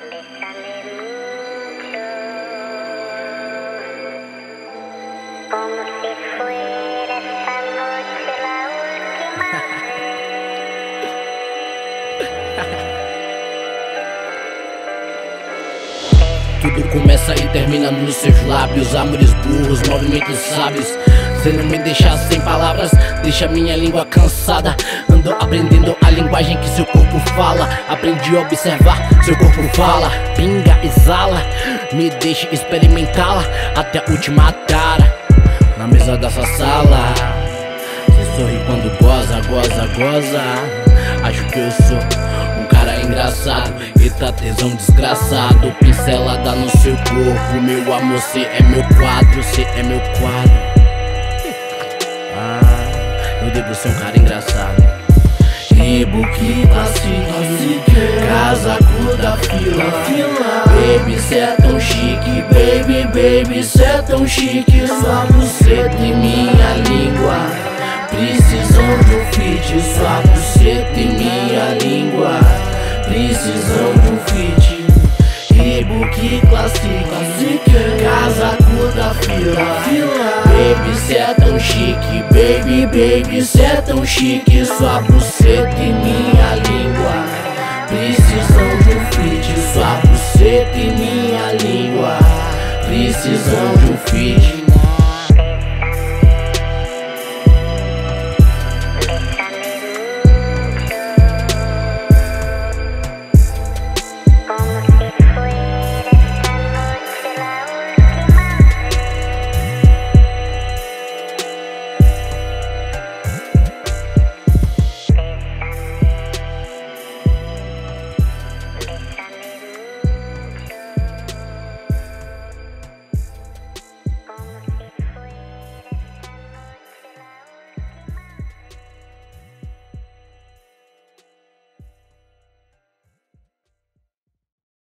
Como si fuera esta noche la última vez. Tudo começa e termina nos seus lábios. Amores burros, movimentos sábios. Cê não me deixa sem palavras, deixa minha língua cansada. Ando aprendendo a linguagem que seu corpo fala. Aprendi a observar, seu corpo fala. Pinga, exala, me deixe experimentá-la até a última tara. Na mesa dessa sala, cê sorri quando goza, goza, goza. Acho que eu sou um cara engraçado. Eita tesão desgraçado, pincelada no seu corpo. Meu amor, cê é meu quadro, cê é meu quadro. Eu devo ser um cara engraçado. Ibuki classique, casaco da fila. Baby, cê é tão chique, baby, baby, cê é tão chique. Sua buceta e minha língua precisam de um feat. Sua buceta e minha língua precisam de um feat. Ibuki classique, casaco da fila. Baby, cê é tão chique, baby, baby, cê é tão chique. Sua buceta